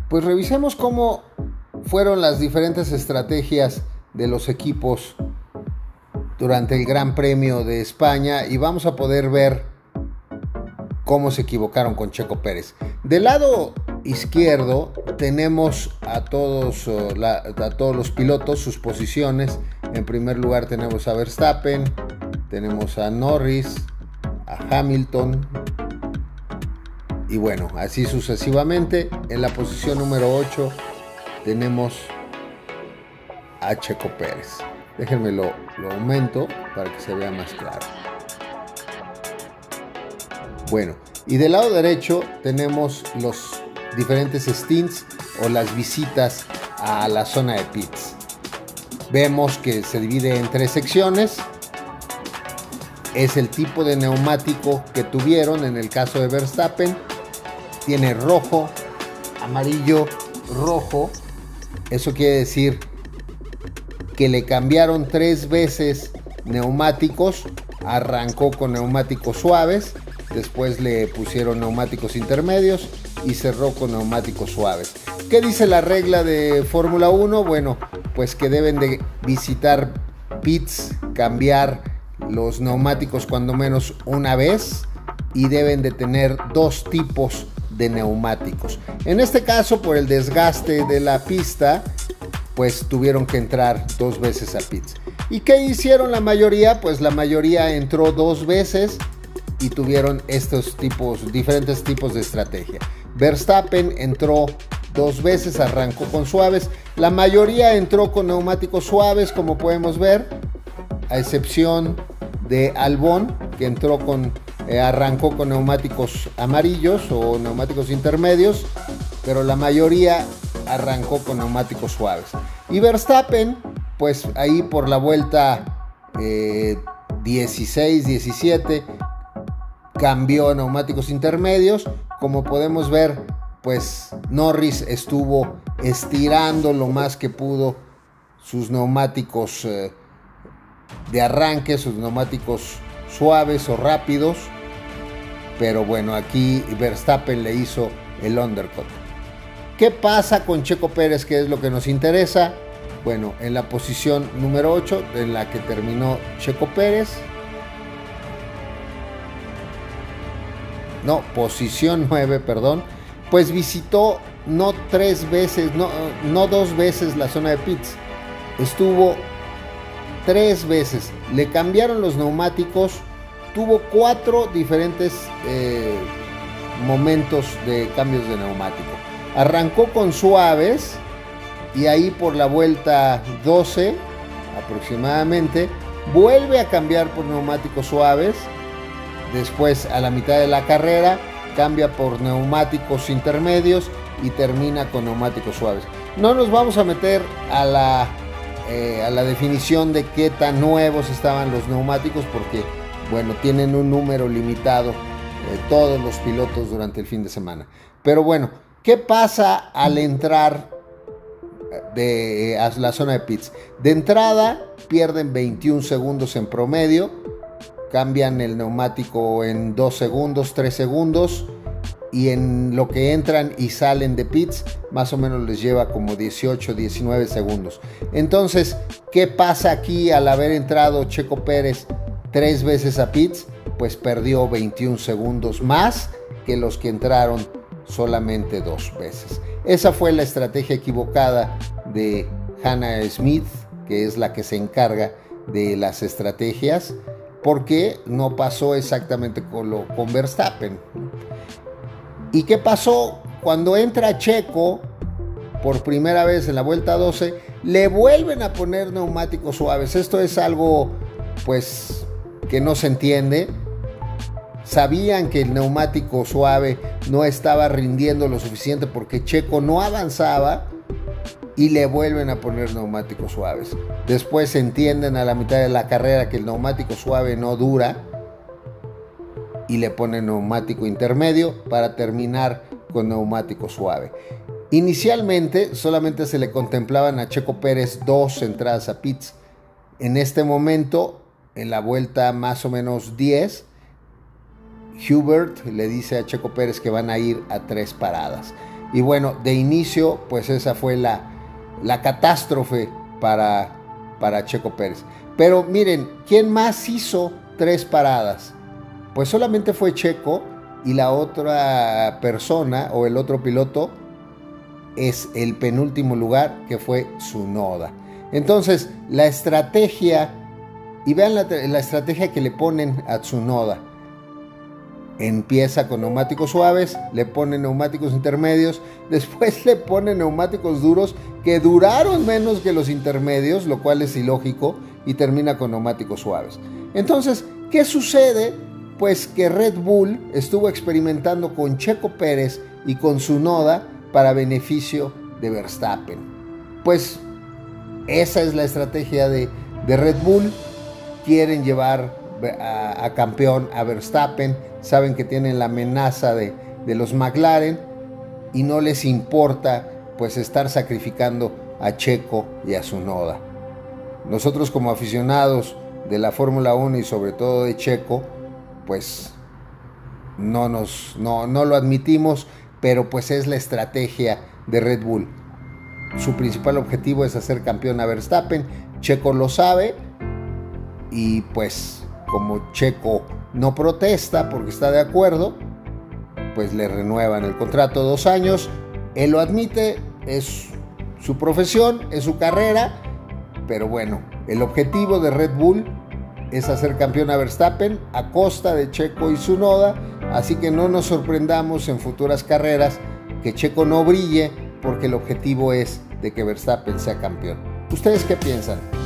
Pues revisemos cómo fueron las diferentes estrategias de los equipos durante el Gran Premio de España y vamos a poder ver cómo se equivocaron con Checo Pérez. Del lado izquierdo tenemos a todos los pilotos, sus posiciones. En primer lugar tenemos a Verstappen, tenemos a Norris, a Hamilton y bueno, así sucesivamente. En la posición número 8 tenemos a Checo Pérez. Déjenme lo aumento para que se vea más claro. Bueno, y del lado derecho tenemos los diferentes stints o las visitas a la zona de pits. Vemos que se divide en 3 secciones. Es el tipo de neumático que tuvieron. En el caso de Verstappen tiene rojo, amarillo, rojo. Eso quiere decir que le cambiaron 3 veces neumáticos. Arrancó con neumáticos suaves, después le pusieron neumáticos intermedios y cerró con neumáticos suaves. ¿Qué dice la regla de Fórmula 1? Bueno, pues que deben de visitar pits, cambiar los neumáticos cuando menos una vez y deben de tener 2 tipos de neumáticos. En este caso, por el desgaste de la pista, pues tuvieron que entrar 2 veces a pits. ¿Y qué hicieron la mayoría? Pues la mayoría entró 2 veces y tuvieron estos diferentes tipos de estrategia. Verstappen entró 2 veces, arrancó con suaves. La mayoría entró con neumáticos suaves, como podemos ver, a excepción de Albon, que arrancó con neumáticos amarillos o neumáticos intermedios, pero la mayoría arrancó con neumáticos suaves. Y Verstappen, pues ahí por la vuelta 16, 17, cambió neumáticos intermedios. Como podemos ver, pues Norris estuvo estirando lo más que pudo sus neumáticos de arranque, sus neumáticos suaves o rápidos. Pero bueno, aquí Verstappen le hizo el undercut. ¿Qué pasa con Checo Pérez? ¿Qué es lo que nos interesa? Bueno, en la posición número 8, en la que terminó Checo Pérez. No, posición 9, perdón. Pues visitó no 3 veces, no 2 veces la zona de pits. Estuvo 3 veces. Le cambiaron los neumáticos. Tuvo 4 diferentes momentos de cambios de neumático. Arrancó con suaves y ahí por la vuelta 12 aproximadamente vuelve a cambiar por neumáticos suaves. Después, a la mitad de la carrera, cambia por neumáticos intermedios y termina con neumáticos suaves. No nos vamos a meter a la definición de qué tan nuevos estaban los neumáticos porque, bueno, tienen un número limitado todos los pilotos durante el fin de semana. Pero bueno, ¿qué pasa al entrar a la zona de pits? De entrada, pierden 21 segundos en promedio. Cambian el neumático en 2 segundos, 3 segundos. Y en lo que entran y salen de pits, más o menos les lleva como 18, 19 segundos. Entonces, ¿qué pasa aquí al haber entrado Checo Pérez 3 veces a pits? Pues perdió 21 segundos más que los que entraron solamente 2 veces. Esa fue la estrategia equivocada de Hannah Smith, que es la que se encarga de las estrategias, porque no pasó exactamente con Verstappen. ¿Y qué pasó? Cuando entra Checo por primera vez en la vuelta 12, le vuelven a poner neumáticos suaves. Esto es algo, pues, que no se entiende. Sabían que el neumático suave no estaba rindiendo lo suficiente porque Checo no avanzaba y le vuelven a poner neumáticos suaves. Después entienden a la mitad de la carrera que el neumático suave no dura y le ponen neumático intermedio para terminar con neumático suave. Inicialmente solamente se le contemplaban a Checo Pérez 2 entradas a pits. En este momento, en la vuelta más o menos 10, Hubert le dice a Checo Pérez que van a ir a 3 paradas. Y bueno, de inicio, pues esa fue la catástrofe para Checo Pérez. Pero miren, ¿quién más hizo 3 paradas? Pues solamente fue Checo, y la otra persona o el otro piloto es el penúltimo lugar, que fue Tsunoda. Entonces, la estrategia, y vean la estrategia que le ponen a Tsunoda. Empieza con neumáticos suaves, le ponen neumáticos intermedios, después le ponen neumáticos duros que duraron menos que los intermedios, lo cual es ilógico, y termina con neumáticos suaves. Entonces, ¿qué sucede? Pues que Red Bull estuvo experimentando con Checo Pérez y con Tsunoda para beneficio de Verstappen. Pues esa es la estrategia de Red Bull. Quieren llevar a campeón a Verstappen, saben que tienen la amenaza de los McLaren y no les importa pues estar sacrificando a Checo y a Tsunoda. Nosotros como aficionados de la Fórmula 1 y sobre todo de Checo, pues no lo admitimos, pero pues es la estrategia de Red Bull. Su principal objetivo es hacer campeón a Verstappen. Checo lo sabe, y pues como Checo no protesta porque está de acuerdo, pues le renuevan el contrato 2 años. Él lo admite, es su profesión, es su carrera, pero bueno, el objetivo de Red Bull es hacer campeón a Verstappen a costa de Checo y Tsunoda, así que no nos sorprendamos en futuras carreras que Checo no brille, porque el objetivo es de que Verstappen sea campeón. ¿Ustedes qué piensan?